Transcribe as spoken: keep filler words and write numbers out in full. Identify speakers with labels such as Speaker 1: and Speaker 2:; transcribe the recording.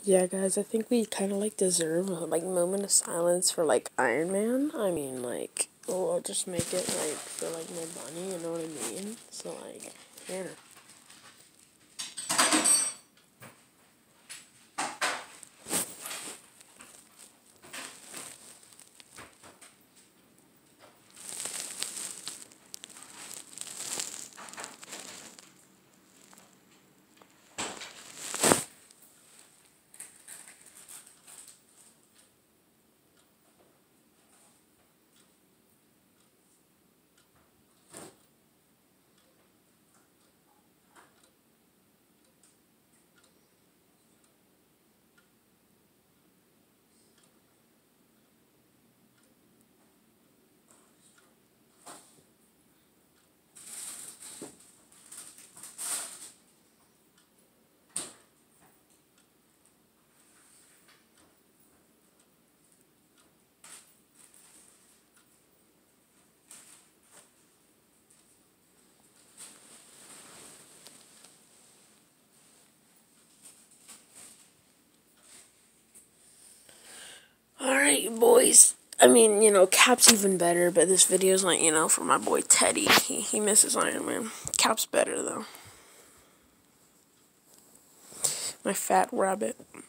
Speaker 1: Yeah, guys, I think we kind of like deserve a like moment of silence for like Iron Man. I mean, like, oh, I'll just make it like for like my bunny. You know what I mean? So like, here. Alright, boys. I mean, you know, Cap's even better, but this video's like, you know, for my boy Teddy. He, he misses Iron Man. Cap's better, though. My fat rabbit.